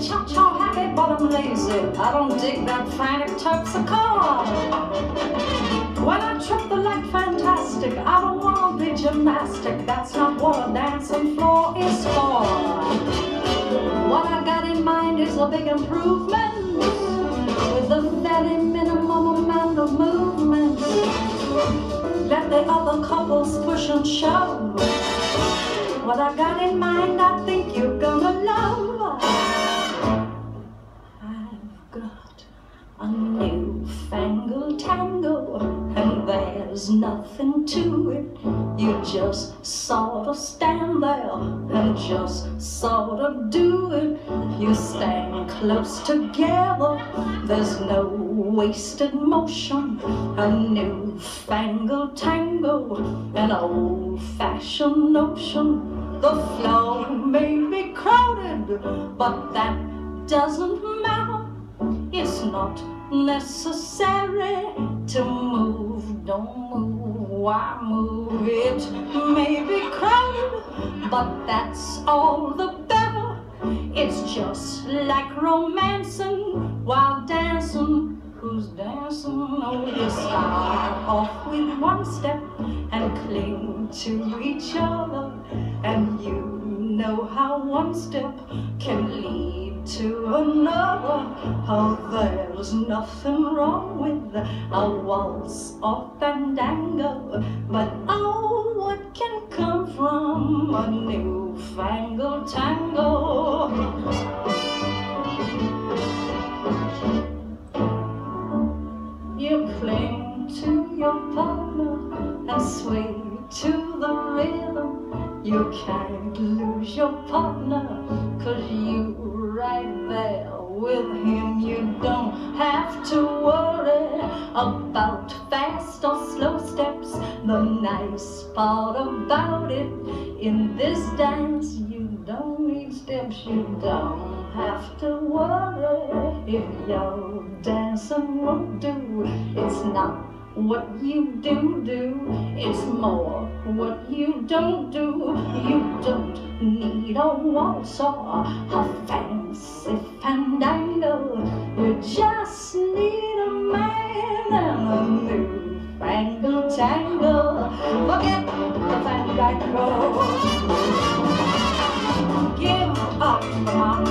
cha-cha happy, but I'm lazy. I don't dig that frantic terpsichore. When I trip the light fantastic, I don't wanna be gymnastic. That's not what a dancing floor is for. What I got in mind is a big improvement with a very minimum amount of movement. Let the other couples push and shove. What I got in mind, I think you're gonna love. I've got a newfangled tango, and there's nothing to it. You just sort of stand there and just sort of do it. You stand close together, there's no wasted motion. A newfangled tango, an old-fashioned notion. The floor may be crowded, but that doesn't matter. It's not necessary to move. Don't move, why move? It may be crowded, but that's all the better. It's just like romancing while dancing. Who's dancing? Oh, you start off with one step and cling to each other, and you know how one step can lead to another. Oh, there's nothing wrong with a waltz or fandango, but oh, what can come from a newfangled tango? You cling to your partner and sway to the rhythm. You can't lose your partner, 'cause you right there with him. You don't have to worry about fast or slow steps. The nice part about it, in this dance, you don't need steps. You don't have to worry if your dancing won't do. It's not what you do, it's more what you don't do. You don't need a waltz or a fancy fandango. You just need a man and a newfangled tango. Forget the fandango. Give up, come on.